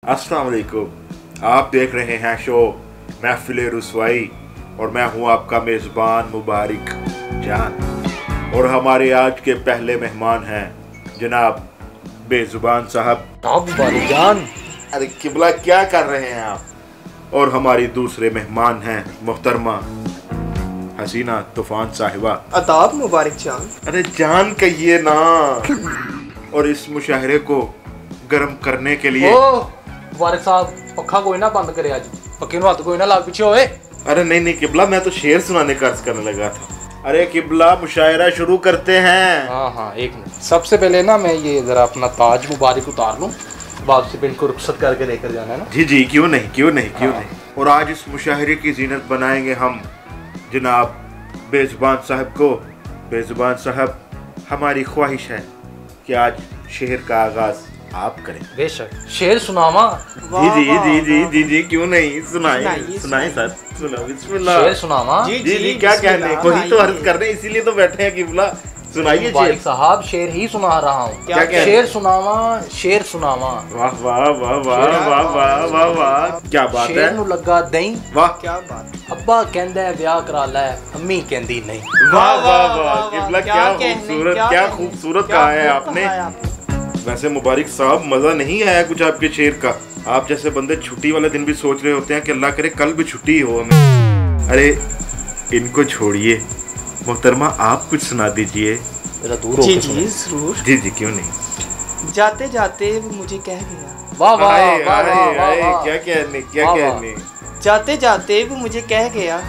अस्सलाम वालेकुम। आप देख रहे हैं शो महफिल रुसवाई और मैं हूं आपका मेज़बान मुबारिक जान। और हमारे आज के पहले मेहमान हैं जनाब बेजुबान साहब। मुबारिक जान। अरे किबला क्या कर रहे हैं आप? और हमारी दूसरे मेहमान हैं मोहतरमा हसीना तूफान साहिबा। अताब मुबारक जान। अरे जान कहिए ना। और इस मुशाहरे को गर्म करने के लिए मुबारक साहब पक्का कोई ना बंद करे, आज पक्के हाथ कोई ना लाग पीछे होए। अरे नहीं किबला, मैं तो शेर सुनाने का अर्ज करने लगा था। अरे किबला मुशायरा शुरू करते हैं। हाँ एक मिनट। सबसे पहले ना मैं ये जरा अपना ताज मुबारक उतार लूँ, बाप से इनको रुखसत करके लेकर जाना है ना। जी क्यों नहीं। और आज इस मुशाहरे की जीनत बनाएंगे हम जनाब बेजुबान साहब को। बेजुबान साहब, हमारी ख्वाहिश है कि आज शेर का आगाज आप करें। बेशक। शेर सुनावा। जी क्यों नहीं, सुनाए सर, सुना बिस्मिल्लाह। शेर सुनावा। जी क्या कहने, वही तो अर्ज कर रहे हैं, इसीलिए तो बैठे हैं किबला। सुनाइए मुबारक साहब, शेर ही सुना रहा हूँ। क्या शेर सुनावा, शेर सुनावा। वाह वाह वाह वाह वाह वाह वाह वाह, क्या बात है। शेर नु लगा दई, वाह क्या बात। अब्बा कहंदा है ब्याह करा लै, अम्मी कहंदी नहीं। वाह वाह वाह किबला, क्या खूबसूरत कहा है आपने। वैसे मुबारक साहब, मजा नहीं आया कुछ आपके शेर का। आप जैसे बंदे छुट्टी वाले दिन भी सोच रहे होते हैं कि अल्लाह करे कल भी छुट्टी हो हमें। अरे इनको छोड़िए, मोहतरमा आप कुछ सुना दीजिए। जी जरूर। जी क्यों नहीं। जाते जाते वो मुझे कह गया। वाह वाह, क्या कहने। जाते जाते वो मुझे कह गया,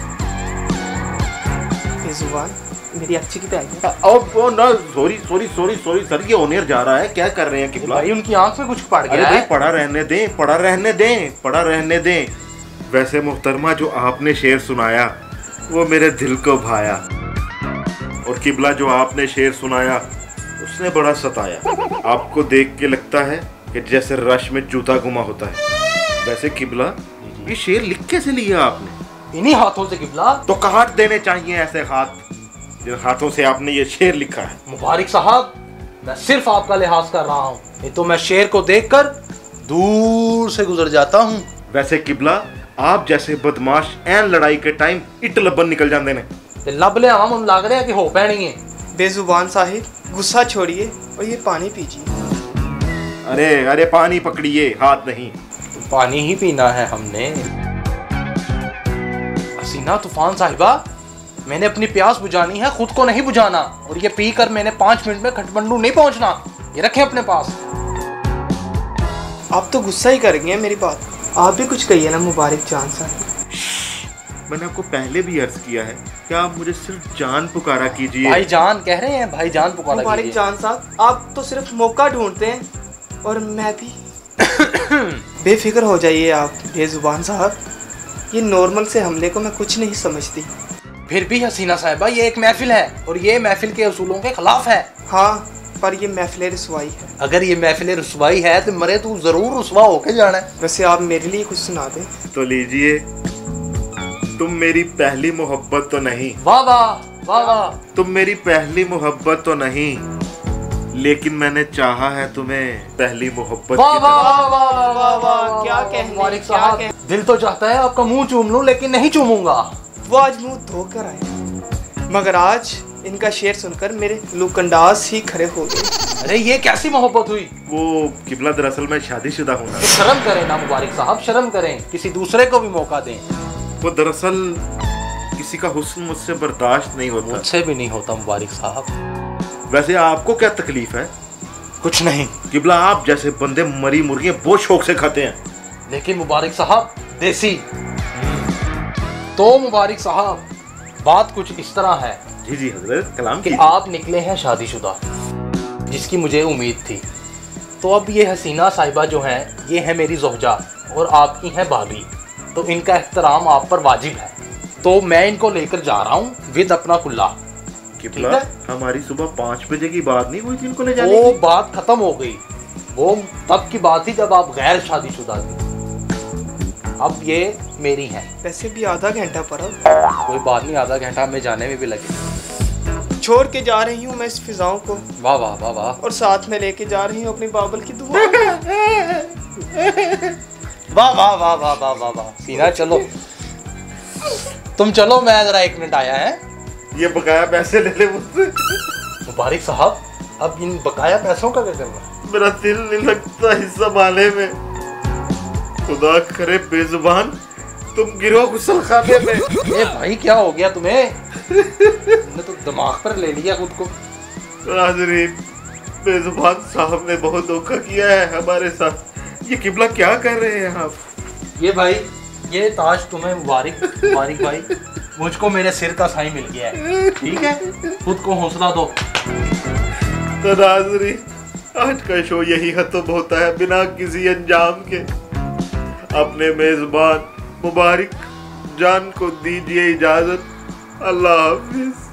बेजुबान मेरी अच्छी की सॉरी सर, ये ओनियर जा रहा है। क्या कर रहे हैं किबला? भाई उनकी आंख में कुछ पड़ गया। अरे भाई पड़ा रहने दें। वैसे मोहतरमा, जो आपने शेर सुनाया वो मेरे दिल को भाया। और किबला, जो आपने शेर सुनाया उसने बड़ा सताया। आपको देख के लगता है कि जैसे रश में जूता गुमा होता है। वैसे किबला, ये शेर लिख कैसे लिया आपने? इन्हीं हाथों से किबला। तो काट देने चाहिए ऐसे हाथ जिन हाथों से आपने ये शेर लिखा है। मुबारक साहब, मैं सिर्फ आपका लिहाज कर रहा हूँ, नहीं तो मैं शेर को देखकर दूर से गुजर जाता हूँ। वैसे किबला, आप जैसे बदमाश एन लड़ाई के टाइम इट लबन निकल जाते हैं। लब ले आवा, मन लग रहा है कि हो पैनी है। बेजुबान साहिब, गुस्सा छोड़िए और ये पानी पीजिए। अरे पानी पकड़िए, हाथ नहीं। तो पानी ही पीना है हमने। हसीना तूफान साहिबा, मैंने अपनी प्यास बुझानी है, खुद को नहीं बुझाना। और ये पीकर मैंने 5 मिनट में काठमांडू नहीं पहुंचना। ये रखें अपने पास। आप तो गुस्सा ही कर गए मेरी बात। आप भी कुछ कहिए ना मुबारक जान साहब। मैंने आपको पहले भी अर्ज किया है कि आप मुझे सिर्फ जान पुकारा कीजिए। भाई जान कह रहे हैं, भाई जान पुकारा कीजिए। मुबारक जान साहब, आप तो सिर्फ मौका ढूंढते हैं और मैं भी। बेफिक्र हो जाइए आप बेजुबान साहब, ये नॉर्मल से हमले को मैं कुछ नहीं समझती। फिर भी हसीना साहिबा, ये एक महफिल है और ये महफिल के उसूलों के खिलाफ है। हाँ, पर ये महफिल रुसवाई है। अगर ये महफिल रुसवाई है तो मरे तू जरूर रुसवा होके जाना है। वैसे आप मेरे लिए कुछ सुना दें तो लीजिए। तुम मेरी पहली मोहब्बत तो नहीं। वाह वाह वाह वाह। तुम मेरी पहली मोहब्बत तो नहीं, लेकिन मैंने चाहा है तुम्हें पहली मोहब्बत। वाह वाह वाह वाह वाह, क्या कहने। मुबारक साहब, दिल तो चाहता है आपका मुंह चूम लूं, लेकिन नहीं चूमूंगा। वो आज मुंह धोकर आए, मगर आज इनका शेर सुनकर मेरे लुकंडास ही खड़े हो गए। अरे ये कैसी मोहब्बत हुई? वो किबला, दरअसल मैं शादीशुदा हूँ ना। तो शर्म करें ना मुबारक साहब, शर्म करें, किसी दूसरे को भी मौका दें। वो दरअसल किसी का हुस्न मुझसे बर्दाश्त नहीं होता। मुझसे भी नहीं होता मुबारक साहब। वैसे आपको क्या तकलीफ है? कुछ नहीं किबला, आप जैसे बंदे मरी मुर्गियां बहुत शौक से खाते हैं। लेकिन मुबारक साहब देसी। तो मुबारक साहब, बात कुछ इस तरह है। जी हजरत, कलाम कि आप निकले हैं शादीशुदा, जिसकी मुझे उम्मीद थी। तो अब ये हसीना साहिबा जो हैं, ये है मेरी ज़ौजा और आपकी हैं भाभी, तो इनका एहतराम आप पर वाजिब है। तो मैं इनको लेकर जा रहा हूँ विद अपना कुल्ला। किबला, हमारी सुबह 5 बजे की बात नहीं हुई थी इनको ले जाने की? वो बात खत्म हो गई। वो तब की बात थी जब आप गैर शादीशुदा थी। अब ये मेरी है। वैसे भी आधा घंटा पर अब कोई बात नहीं, आधा घंटा में जाने में भी लगे। छोड़ के जा रही हूँ मैं इस फिजाओं को। वाह वाह वाह वाह। और साथ में लेके जा रही हूँ अपनी बाबल की दुआ। वाह वाह वाह वाह वाह वाह वाह। सीना चलो, तुम चलो, मैं जरा 1 मिनट आया है। ये बकाया पैसे ले ले मुझसे। मुबारक साहब, अब इन बकाया पैसों का क्या करना? मेरा दिल नहीं लगता इस संभाले में। खुदा करे बेजुबान तुम गिरो गुसल खाने में। ए भाई क्या हो गया तुम्हें? तुमने तो दिमाग पर ले लिया खुद को। नाज़रीन, बेजुबान साहब ने बहुत धोखा किया है हमारे साथ। ये किबला क्या कर रहे हैं आप? ये भाई, ये ताज तुम्हें मुबारक मुबारक भाई, मुझको मेरे सिर का साई मिल गया है। ठीक है, खुद को हौसला दो। तो नाज़रीन, आज का शो यही खत्म होता है बिना किसी अंजाम के। अपने मेजबान मुबारक जान को दीजिए इजाजत। अल्लाह हाफिज।